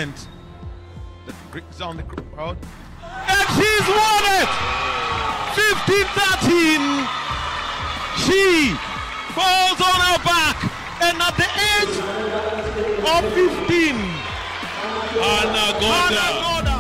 moment. The Greeks on the crowd. And she's won it! 15-13. She falls on her back, and at the age of 15, Hannah Godda.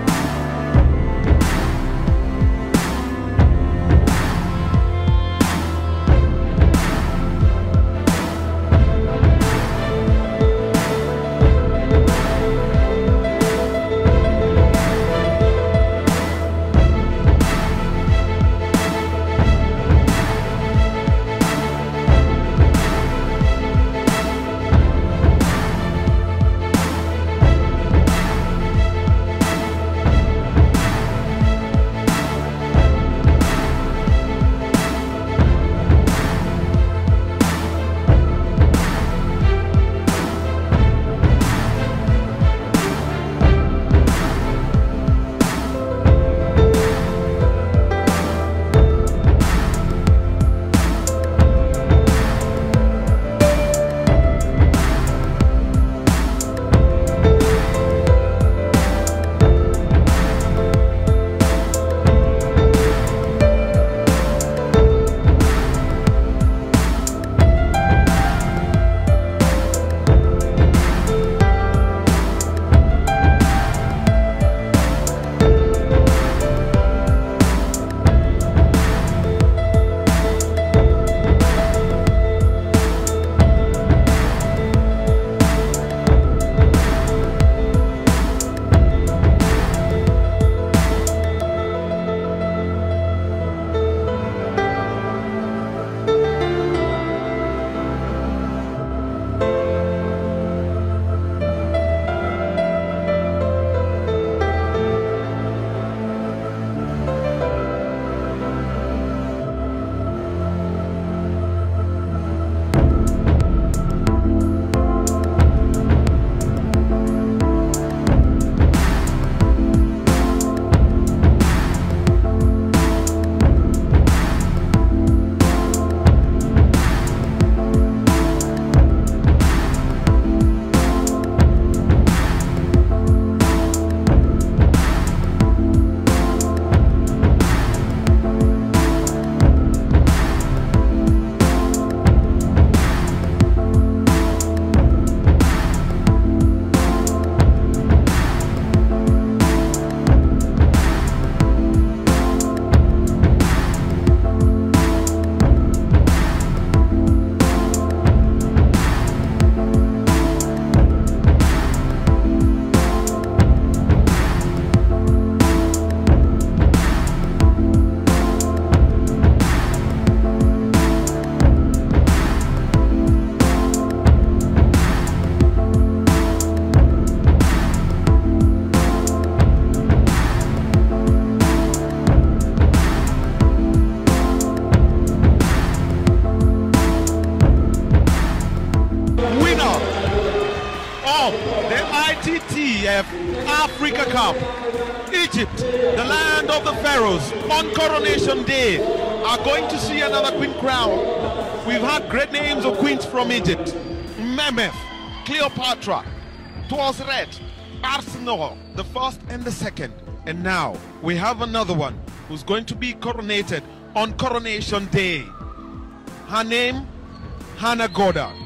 Africa Cup. Egypt, the land of the pharaohs, on Coronation Day, are going to see another queen crown. We've had great names of queens from Egypt: Memeth, Cleopatra, Tuasret, Arsenal, the first and the second. And now we have another one who's going to be coronated on Coronation Day. Her name, Hannah Godda.